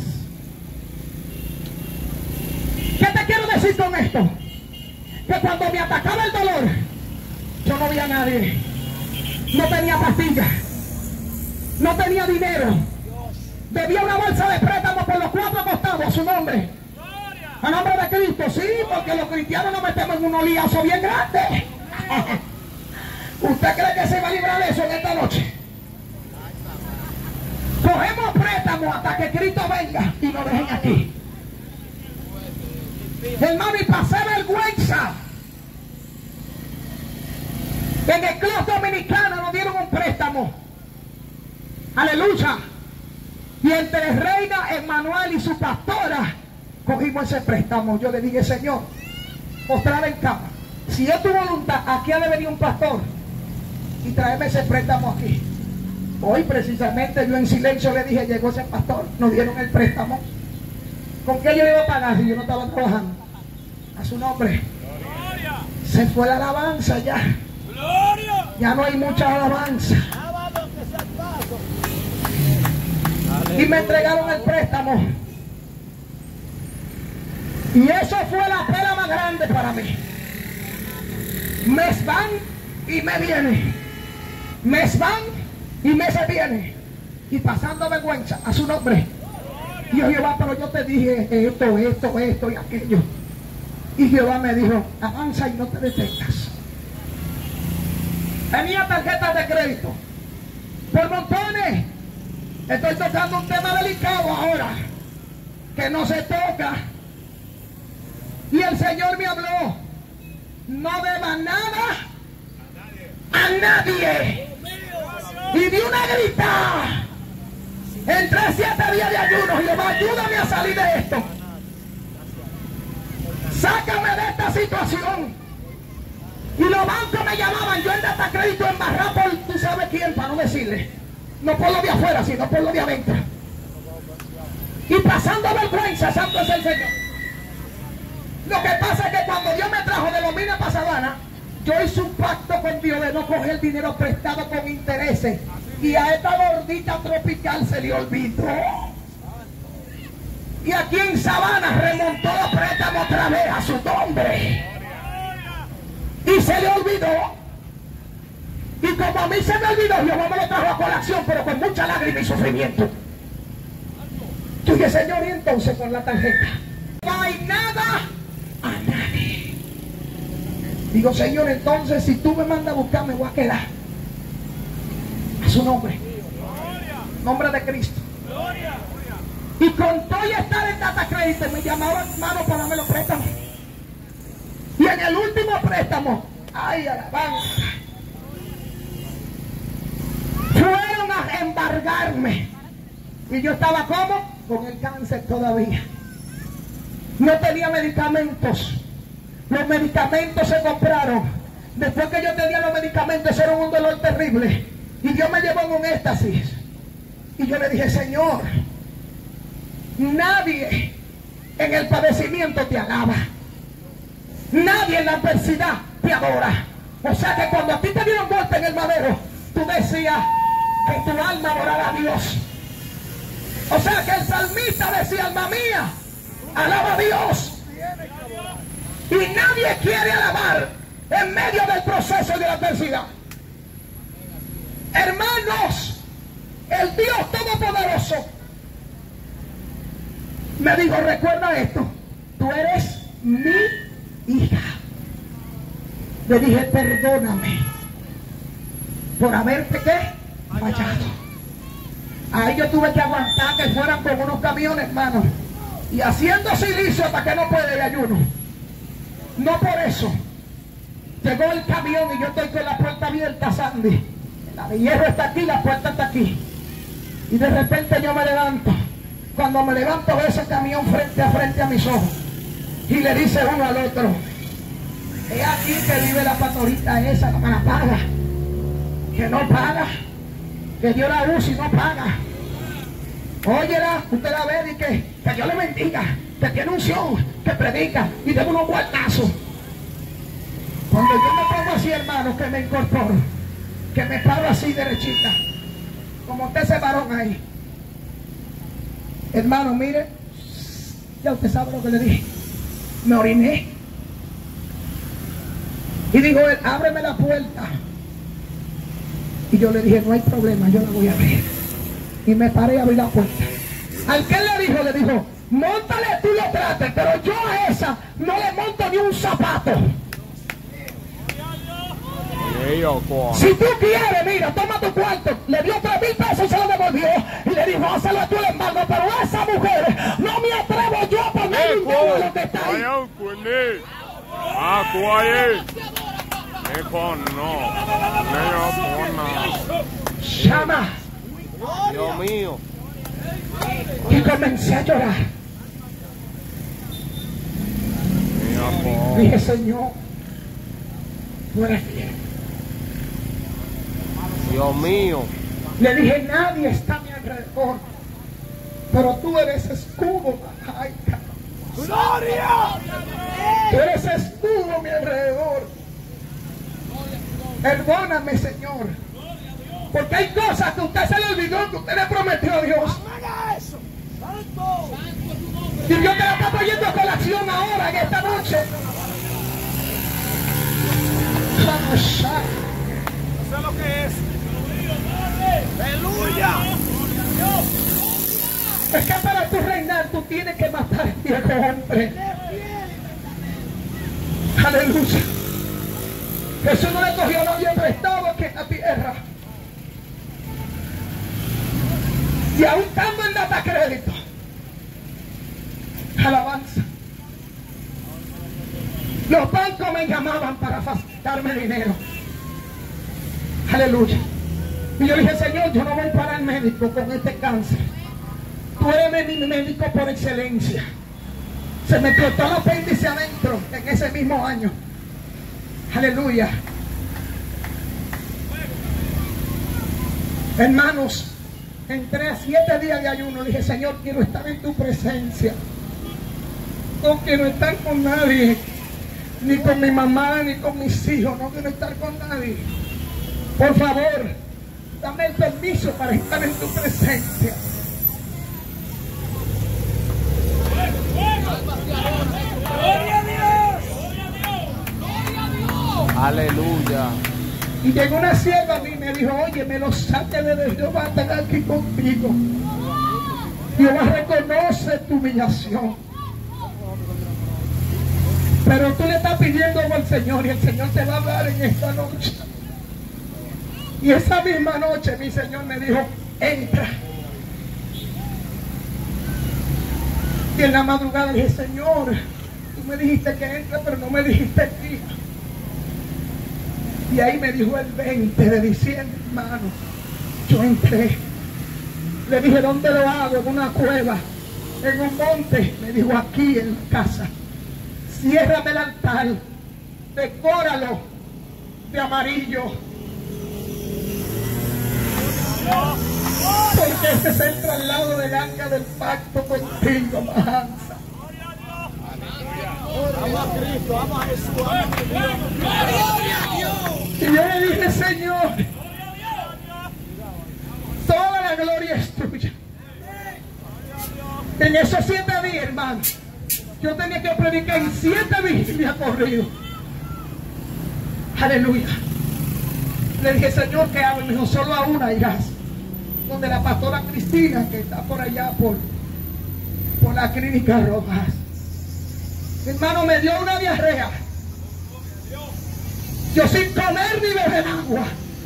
¿Qué te quiero decir con esto? Que cuando me atacaba el dolor, yo no veía a nadie. No tenía pastillas. No tenía dinero. Debía una bolsa de préstamo por los 4 costados a su nombre. A nombre de Cristo, sí, porque los cristianos nos metemos en un oliazo bien grande. ¿Usted cree que se va a librar de eso en esta noche? Cogemos préstamo hasta que Cristo venga y nos dejen aquí. Hermano, y pasé vergüenza. En el club dominicano nos dieron un préstamo. Aleluya. Y entre Reina, Emmanuel y su pastora cogimos ese préstamo. Yo le dije, Señor, postrada en cama, si es tu voluntad, aquí ha de venir un pastor y traerme ese préstamo aquí. Hoy precisamente yo en silencio le dije, llegó ese pastor, nos dieron el préstamo. ¿Con qué yo iba a pagar si yo no estaba trabajando? A su nombre. Gloria. Se fue la alabanza ya. Gloria. Ya no hay mucha alabanza. Y me entregaron el préstamo. Y eso fue la pela más grande para mí. Mes van y me viene. Mes van y meses viene. Y pasando vergüenza a su nombre. Y yo, Jehová, pero yo te dije esto y aquello. Y Jehová me dijo, avanza y no te detengas. Tenía tarjetas de crédito por montones. Estoy tocando un tema delicado ahora, que no se toca. Y el Señor me habló, no debas nada a nadie. Y di una grita. Entré 7 días de ayuno. Jehová, ayúdame a salir de esto. Sácame de esta situación. Y los bancos me llamaban. Yo en data crédito embarrado por tú sabes quién, para no decirle. No por lo de afuera, sino por lo de adentro. Y pasando vergüenza, santo es el Señor. Lo que pasa es que cuando Dios me trajo de Lomina para Sabana, yo hice un pacto con Dios de no coger dinero prestado con intereses. Y a esta gordita tropical se le olvidó. Y aquí en Sabana remontó los préstamos otra vez a su nombre. Y se le olvidó. Y como a mí se me olvidó, Jehová me lo trajo a colación, pero con mucha lágrima y sufrimiento. Yo dije, Señor, y entonces con la tarjeta no hay nada a nadie. Digo, Señor, entonces si tú me mandas a buscar, me voy a quedar. A su nombre. Nombre de Cristo. Y con todo y estar en data crédito, me llamaban hermano para darme los préstamos. Y en el último préstamo, ay, alabanza, fueron a embargarme. Y yo estaba como con el cáncer todavía. No tenía medicamentos. Los medicamentos se compraron. Después que yo tenía los medicamentos, era un dolor terrible. Y Dios me llevó en un éxtasis. Y yo le dije, Señor, nadie en el padecimiento te alaba. Nadie en la adversidad te adora. O sea que cuando a ti te dieron golpe en el madero, tú decías que tu alma adorara a Dios. O sea que el salmista decía, alma mía, alaba a Dios. Y nadie quiere alabar en medio del proceso de la adversidad. Hermanos, el Dios Todopoderoso me dijo, recuerda esto, tú eres mi hija. Le dije, perdóname por haberte fallado. Ahí yo tuve que aguantar que fueran con unos camiones, hermano, y haciendo silicio hasta que no puede de ayuno. No por eso. Llegó el camión y yo estoy con la puerta abierta, Sandy. La de hierro está aquí, la puerta está aquí. Y de repente yo me levanto. Cuando me levanto veo ese camión frente a mis ojos. Y le dice uno al otro, es aquí que vive la pastorita esa, no me la paga. Que no paga. Que Dios la usa y no paga. Óyela, usted la ve y que Dios le bendiga, que tiene unción, que predica y de unos guardazos. Cuando yo me pongo así, hermano, que me incorporo, que me paro así derechita, como usted ese varón ahí. Hermano, mire, ya usted sabe lo que le dije. Me oriné. Y dijo él, ábreme la puerta. Y yo le dije, no hay problema, yo la voy a abrir. Y me paré a abrir la puerta. Al que le dijo, móntale tú lo trates, pero yo a esa no le monto ni un zapato. Si tú quieres, mira, toma tu cuarto. Le dio 3,000 pesos y se lo devolvió. Y le dijo, hazlo tú el embargo. Pero a esa mujer no me atrevo yo a poner ninguno de los que está ahí. Llama.
Dios mío.
Y comencé a llorar. Dije, Señor, tú eres fiel.
Dios mío.
Le dije, nadie está a mi alrededor, pero tú eres escudo. Ay, ¡gloria! Tú eres escudo a mi alrededor. Perdóname, Señor, porque hay cosas que usted se le olvidó, que usted le prometió a Dios. Y Dios te la está trayendo a colación ahora, en esta noche. Vamos a...
Eso es lo que es. ¡Aleluya!
Es que para tu reinar tú tienes que matar al viejo hombre. Aleluya. Jesús no le cogió a nadie prestado aquí en la tierra. Y aún estando en data crédito. Alabanza. Los bancos me llamaban para facilitarme dinero. Aleluya. Y yo dije, Señor, yo no voy para el médico con este cáncer. Tú eres mi médico por excelencia. Se me explotó el apéndice adentro en ese mismo año. Aleluya. Hermanos, entré a 7 días de ayuno. Dije, Señor, quiero estar en tu presencia. No quiero estar con nadie. Ni con mi mamá, ni con mis hijos. No quiero estar con nadie. Por favor, dame el permiso para estar en tu presencia.
¡Gloria a Dios! ¡Gloria a Dios!
Aleluya.
Y llegó una sierva a mí y me dijo, oye, me lo saque de Dios, va a estar aquí contigo. Dios reconoce tu humillación. Pero tú le estás pidiendo al Señor y el Señor te va a hablar en esta noche. Y esa misma noche mi Señor me dijo, entra. Y en la madrugada dije, Señor, tú me dijiste que entra, pero no me dijiste aquí. Y ahí me dijo el 20 de diciembre, hermano. Yo entré. Le dije, ¿dónde lo hago? En una cueva, en un monte. Me dijo, aquí en la casa. Ciérrame el altar, decóralo de amarillo. Porque ese es el traslado del arca del pacto contigo, Mahansa.
Vamos a Cristo, vamos a Jesús, vamos a Dios.
Y yo le dije, Señor, toda la gloria es tuya. En esos 7 días, hermano, yo tenía que predicar en 7 vigilias corridos. Aleluya. Le dije, Señor, ¿qué hago? Y me dijo, solo a una irás. Donde la pastora Cristina, que está por allá, por la clínica Rojas. Mi hermano, me dio una diarrea. Yo sin comer ni beber agua.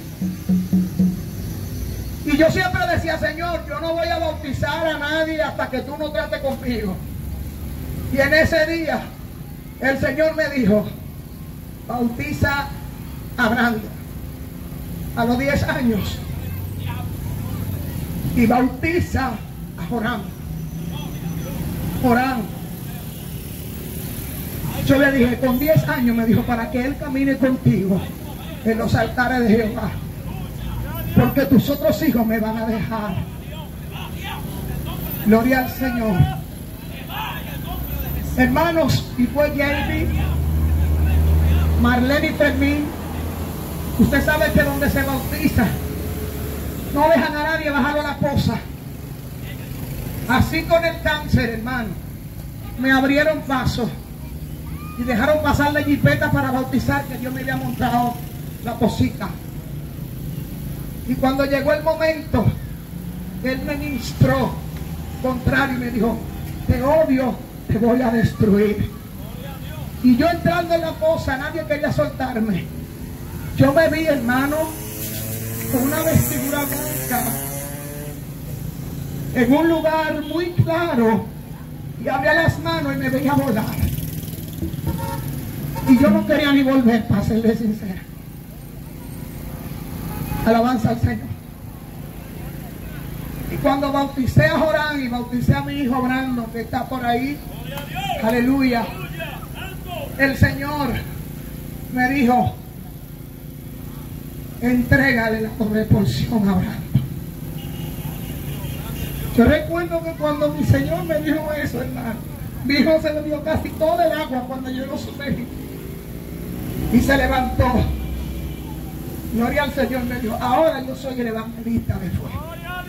Y yo siempre decía, Señor, yo no voy a bautizar a nadie hasta que tú no trates conmigo. Y en ese día, el Señor me dijo, bautiza a Brando a los 10 años. Y bautiza a Joram. Joram. Yo le dije, con 10 años, me dijo, para que él camine contigo en los altares de Jehová. Porque tus otros hijos me van a dejar. Gloria al Señor. Hermanos, y fue Jamie, Marlene y Fermín. Usted sabe que donde se bautiza no dejan a nadie bajarlo a la poza. Así con el cáncer, hermano. Me abrieron paso y dejaron pasar la jipeta para bautizar, que Dios me había montado la posita. Y cuando llegó el momento, Él me ministró contrario y me dijo, te odio, te voy a destruir. Y yo entrando en la poza, nadie quería soltarme. Yo me vi, hermano, con una vestidura blanca en un lugar muy claro, y abría las manos y me veía volar. Y yo no quería ni volver, para serle sincera. Alabanza al Señor. Y cuando bauticé a Joram y bauticé a mi hijo Brando, que está por ahí, aleluya, el Señor me dijo, entrégale la corresponsión a Brando. Yo recuerdo que cuando mi Señor me dijo eso, hermano, mi hijo se le dio casi todo el agua cuando llegó su México. Y se levantó. Gloria al Señor, me dijo, ahora yo soy el evangelista de fuego.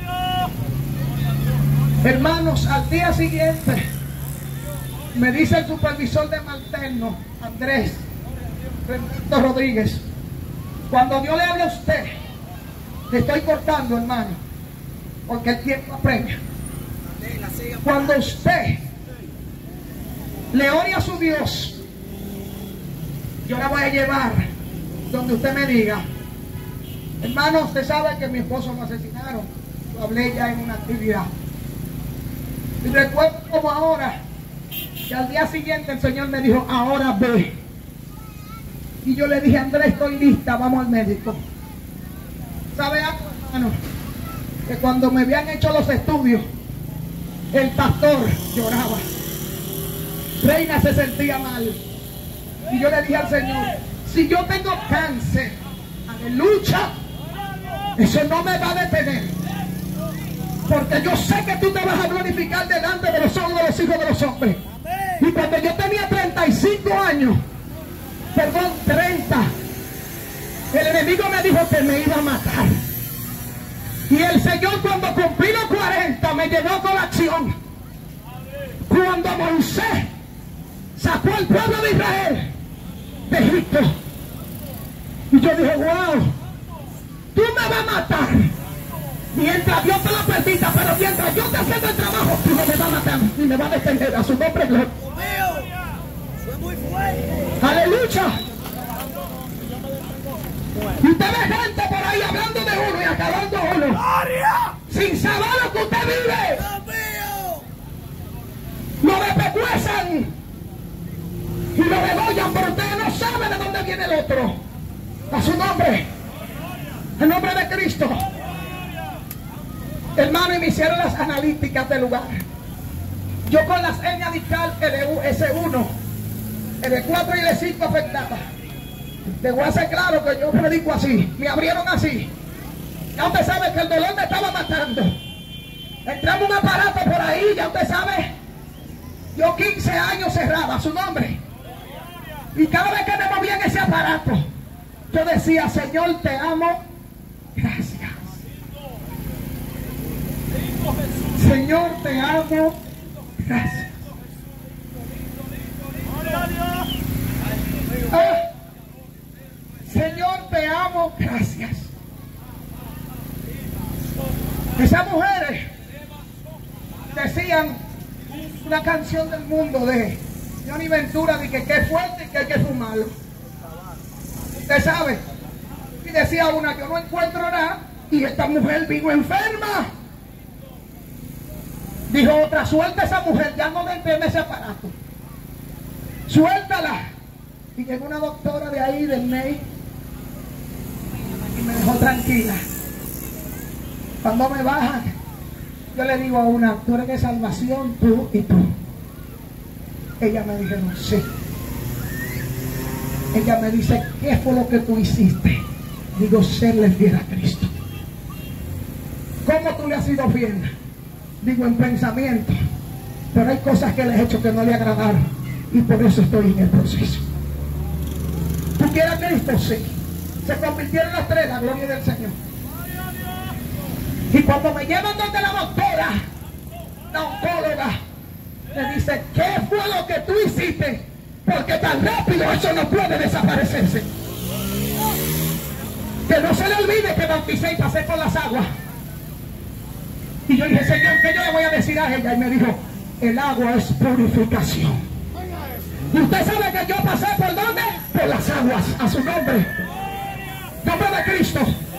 Hermanos, al día siguiente me dice el supervisor de Malterno, Andrés Fernando Rodríguez, cuando Dios le hable a usted, le estoy cortando, hermano, porque el tiempo apremia. Cuando usted le ore a su Dios, yo la voy a llevar donde usted me diga. Hermano, usted sabe que mi esposo lo asesinaron. Lo hablé ya en una actividad. Y recuerdo como ahora, que al día siguiente el Señor me dijo, ahora ve. Y yo le dije, Andrés, estoy lista, vamos al médico. ¿Sabe algo, hermano? Que cuando me habían hecho los estudios, el pastor lloraba. Reina se sentía mal. Y yo le dije al Señor, si yo tengo cáncer, aleluya, eso no me va a detener. Porque yo sé que tú te vas a glorificar delante de los ojos de los hijos de los hombres. Y cuando yo tenía 35 años, perdón, 30, el enemigo me dijo que me iba a matar. Y el Señor, cuando cumplí los 40, me llevó con la acción. Cuando Moisés sacó al pueblo de Israel de Egipto. Y yo dije, wow, tú me vas a matar mientras Dios te lo permita, pero mientras yo te haciendo el trabajo, tú no me vas a matar y me vas a defender. A su nombre, gloria. Aleluya. Y usted ve gente por ahí hablando de uno y acabando uno, sin saber lo que usted vive. Lo despecuezan y lo degollan, pero usted no sabe de dónde viene el otro. A su nombre, en nombre de Cristo. Hermano, y me hicieron las analíticas del lugar. Yo con las hernias discal S1, L4 y L5 afectadas. Le voy a hacer claro que yo predico así. Me abrieron así. Ya usted sabe que el dolor me estaba matando. Entramos un aparato por ahí, ya usted sabe. Yo 15 años cerrada, su nombre. Y cada vez que me movía en ese aparato, yo decía, Señor, te amo. Gracias. Señor, te amo. Gracias. Señor, te amo. damos gracias. Esas mujeres decían una canción del mundo de Johnny Ventura, de que es fuerte y que hay que fumarlo. Usted sabe. Y decía una, yo no encuentro nada, y esta mujer vino enferma. Dijo otra, suelta a esa mujer, ya no le entiende ese aparato. Suéltala. Y llegó una doctora de ahí, del NEI, y me dejó tranquila. Cuando me bajan, yo le digo a una, tú eres de salvación, tú y tú. Ella me dijo, no sé. Ella me dice, ¿qué fue lo que tú hiciste? Digo, serle fiel a Cristo. ¿Cómo tú le has sido fiel? Digo, en pensamiento. Pero hay cosas que le he hecho que no le agradaron. Y por eso estoy en el proceso. ¿Tú quieres a Cristo? Sí. Se convirtieron las tres, la gloria del Señor. Y cuando me llevan donde la doctora, la oncóloga, me dice, ¿qué fue lo que tú hiciste? Porque tan rápido eso no puede desaparecerse. Que no se le olvide que bauticé y pasé por las aguas. Y yo dije, Señor, ¿qué yo le voy a decir a ella? Y me dijo, el agua es purificación. Y usted sabe que yo pasé por ¿dónde? Por las aguas, a su nombre. Nombre de Cristo.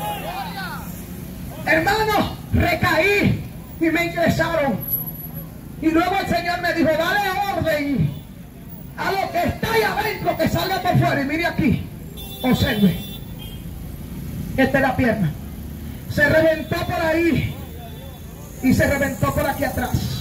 Hermano, recaí y me ingresaron. Y luego el Señor me dijo, dale orden a lo que está ahí adentro que salga por fuera. Y mire aquí, observe. Esta es la pierna. Se reventó por ahí y se reventó por aquí atrás.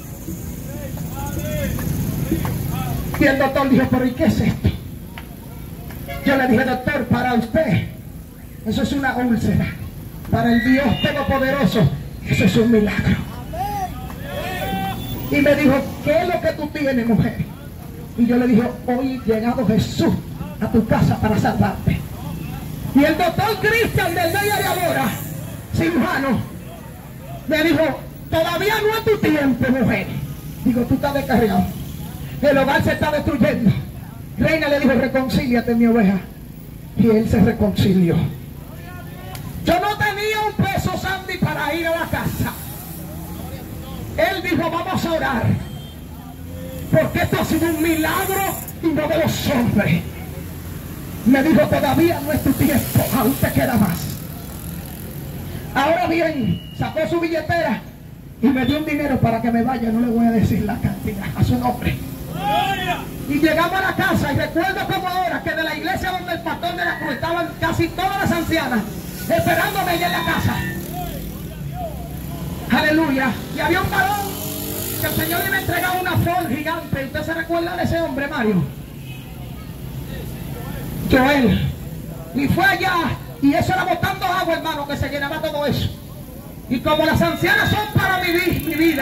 Y el doctor dijo, pero ¿y qué es esto? Yo le dije, doctor, para usted eso es una úlcera. Para el Dios Todopoderoso eso es un milagro. Y me dijo, ¿qué es lo que tú tienes, mujer? Y yo le dije, hoy ha llegado Jesús a tu casa para salvarte. Y el doctor Cristian del Media de Ahora, cirujano, me dijo, todavía no es tu tiempo, mujer. Digo, tú estás descarriado. El hogar se está destruyendo. Reina le dijo, reconcíliate, mi oveja. Y él se reconcilió. Yo no tenía un peso, Sandy, para ir a la casa. Él dijo, vamos a orar. Porque esto ha sido un milagro y no de los hombres. Me dijo, todavía no es tu tiempo, aún te queda más. Ahora bien, sacó su billetera y me dio un dinero para que me vaya. No le voy a decir la cantidad, a su nombre. Y llegamos a la casa y recuerdo como ahora que de la iglesia donde el pastor de la cruz estaban casi todas las ancianas esperándome allá en la casa. Aleluya. Y había un varón que el Señor le iba a entregar una flor gigante. ¿Usted se recuerda de ese hombre, Mario? Joel. Y fue allá y eso era botando agua, hermano, que se llenaba todo eso. Y como las ancianas son para mi vida,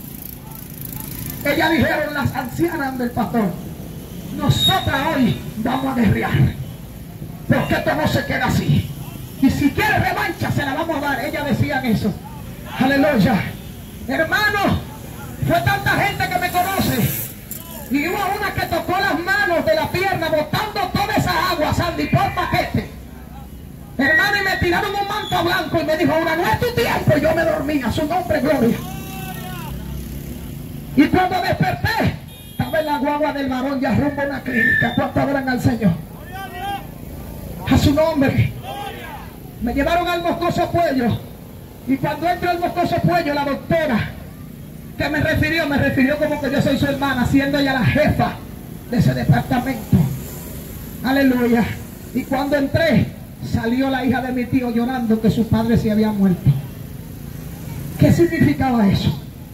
ellas dijeron, las ancianas del pastor, nosotras hoy vamos a guerrear, porque esto no se queda así. Y si quiere revancha, se la vamos a dar. Ellas decían eso. Aleluya. Hermano, fue tanta gente que me conoce. Y hubo una que tocó las manos de la pierna, botando toda esa agua, Sandy, por paquete. Hermano, y me tiraron un manto blanco y me dijo, ahora no es tu tiempo. Y yo me dormí, a su nombre, gloria. Y cuando desperté, estaba en la guagua del varón ya rumbo a una clínica. ¿Cuánto adoran al Señor? A su nombre. Me llevaron al Moscoso Puello. Y cuando entro al Moscoso Puello, la doctora que me refirió como que yo soy su hermana, siendo ella la jefa de ese departamento. Aleluya. Y cuando entré, salió la hija de mi tío llorando que su padre se había muerto. ¿Qué significaba eso?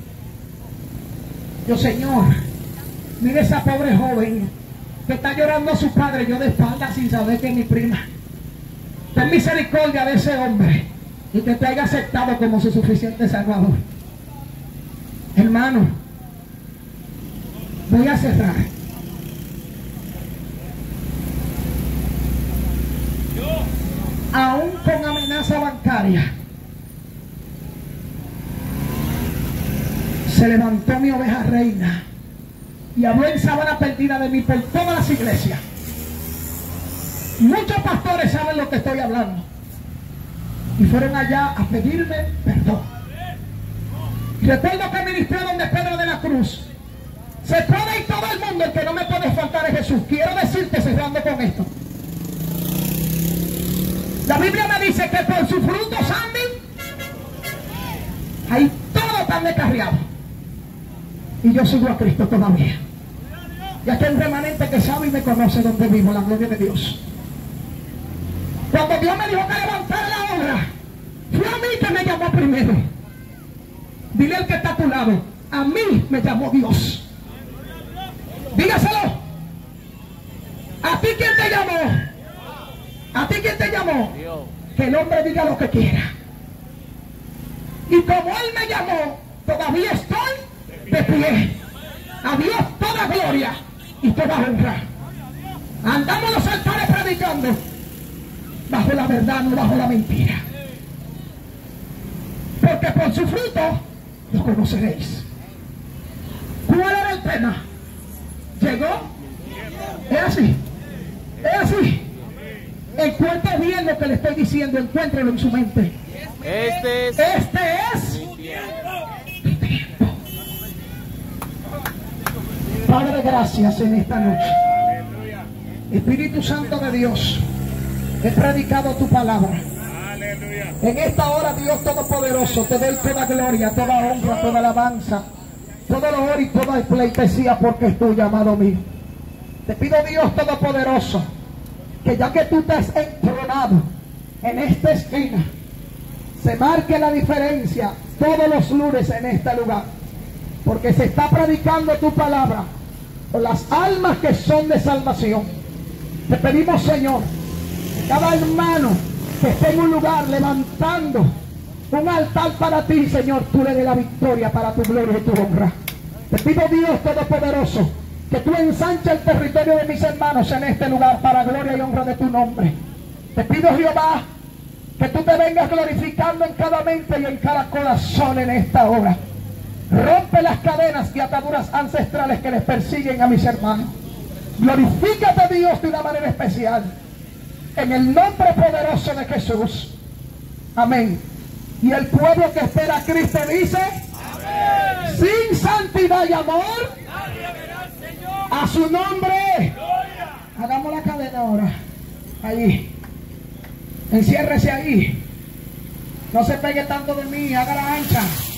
Yo, Señor, mire esa pobre joven que está llorando a su padre, yo de espalda sin saber que es mi prima. Ten misericordia de ese hombre y que te haya aceptado como su suficiente salvador. Hermano, voy a cerrar. Aún con amenaza bancaria, se levantó mi oveja reina y habló en sábana perdida de mí por todas las iglesias. Muchos pastores saben lo que estoy hablando. Y fueron allá a pedirme perdón. Recuerdo que ministré donde Pedro de la Cruz. Se puede ir todo el mundo, el que no me puede faltar es Jesús. Quiero decirte, cerrando con esto. La Biblia me dice que por sus frutos anden. Ahí todos están descarriados. Y yo sigo a Cristo todavía. Y aquí hay un remanente que sabe y me conoce donde vivo, la gloria de Dios. Cuando Dios me dijo que levantara la obra, fue a mí que me llamó primero. Dile al que está a tu lado, a mí me llamó Dios. Dígaselo. ¿A ti quién te llamó? ¿A ti quién te llamó?
Dios.
Que el hombre diga lo que quiera. Y como Él me llamó, todavía estoy de pie. A Dios toda gloria y toda honra. Andamos los altares predicando bajo la verdad, no bajo la mentira. Porque por su fruto lo conoceréis. ¿Cuál era el tema? ¿Llegó? ¿Es así? ¿Es así? Encuentre bien lo que le estoy diciendo, encuéntrelo en su mente.
Este es
Este
mi
es
tiempo.
mi tiempo. Padre, gracias en esta noche. Espíritu Santo de Dios, he predicado tu palabra. En esta hora, Dios Todopoderoso, te doy toda gloria, toda honra, toda alabanza, todo honor y toda pleitesía, porque es tuyo, amado mío. Te pido, Dios Todopoderoso, que ya que tú te has entronado en esta esquina, se marque la diferencia todos los lunes en este lugar, porque se está predicando tu palabra por las almas que son de salvación. Te pedimos, Señor, que cada hermano que esté en un lugar levantando un altar para ti, Señor, tú le des la victoria para tu gloria y tu honra. Te pido, Dios Todopoderoso, que tú ensanches el territorio de mis hermanos en este lugar para gloria y honra de tu nombre. Te pido, Jehová, que tú te vengas glorificando en cada mente y en cada corazón en esta hora. Rompe las cadenas y ataduras ancestrales que les persiguen a mis hermanos. Glorifícate, Dios, de una manera especial. En el nombre poderoso de Jesús. Amén. Y el pueblo que espera a Cristo dice: amén. Sin santidad y amor, nadie verá al Señor. A su nombre. Gloria. Hagamos la cadena ahora. Ahí. Enciérrese ahí. No se pegue tanto de mí. Haga la ancha.